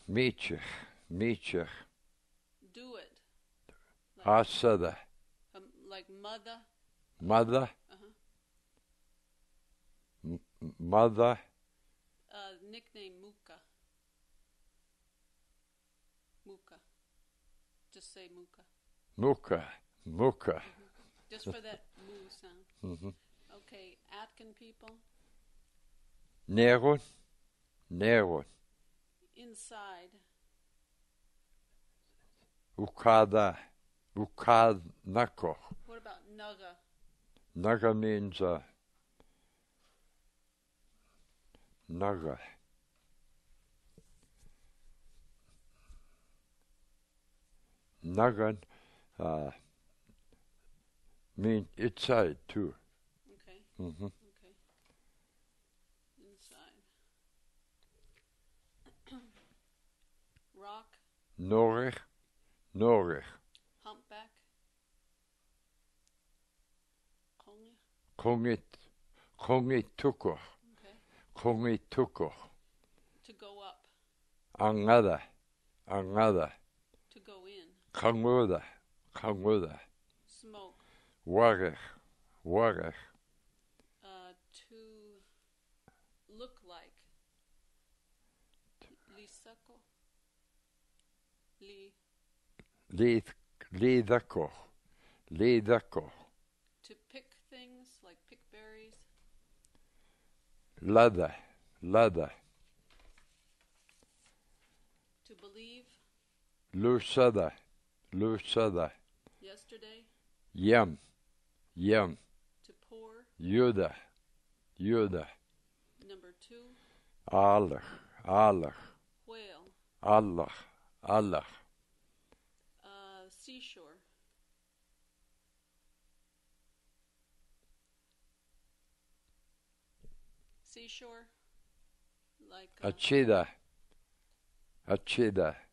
Meecher. Do it. Asada. Like mother. Mother. Uh-huh. Mother. Nickname Muka. Muka. Just say Muka. Muka. Mm-hmm. Just for that moo sound. Mm-hmm. Okay, Atkin people. Nerun. Inside. Ukada. Ukadnako. What about Naga? Naga means Naga. Nagan means inside too. Okay. Mm-hmm. Okay. Inside. Rock. Norig. Humpback. Kongit tukor. Okay. Kongit tukor. To go up. Angada. To go in. Kanguda. Smoke. Warer. To look like. Lisako. Lidakor. To pick things, like pick berries. Lada. To believe. Lusada. Yesterday. Yam. To pour. Juda. Number 2. Allah. Whale. Allah. Seashore. Like Achida.